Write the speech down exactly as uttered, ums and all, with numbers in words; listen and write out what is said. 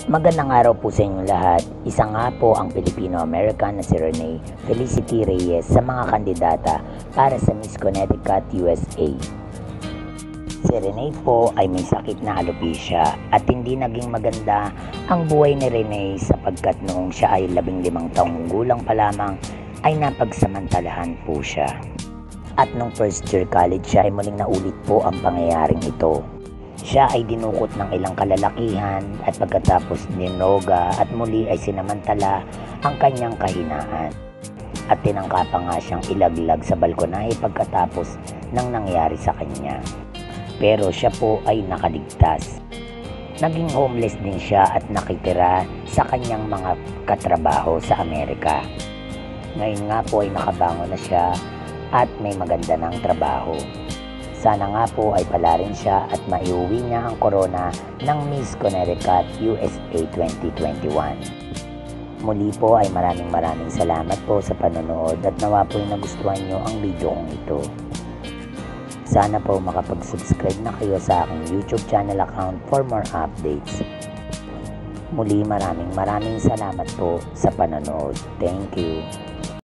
Magandang araw po sa inyong lahat. Isa nga po ang Filipino-American na si Rene Felicity Reyes sa mga kandidata para sa Miss Connecticut, U S A. Si Rene po ay may sakit na alopecia at hindi naging maganda ang buhay ni Rene sapagkat noong siya ay labing limang taong gulang pa lamang ay napagsamantalahan po siya. At nung first year college siya ay muling naulit po ang pangyayaring ito. Siya ay dinukot ng ilang kalalakihan at pagkatapos ninoga at muli ay sinamantala ang kanyang kahinaan. At tinangka pa nga siyang ilaglag sa balkonahe pagkatapos ng nangyari sa kanya. Pero siya po ay nakaligtas. Naging homeless din siya at nakitira sa kanyang mga katrabaho sa Amerika. Ngayon nga po ay nakabangon na siya at may maganda ng trabaho. Sana nga po ay palarin siya at maiuwi niya ang corona ng Miss Connecticut U S A twenty twenty-one. Muli po ay maraming maraming salamat po sa panonood at nawa po ay nagustuhan nyo ang video kong ito. Sana po makapag-subscribe na kayo sa aking YouTube channel account for more updates. Muli maraming maraming salamat po sa panonood. Thank you.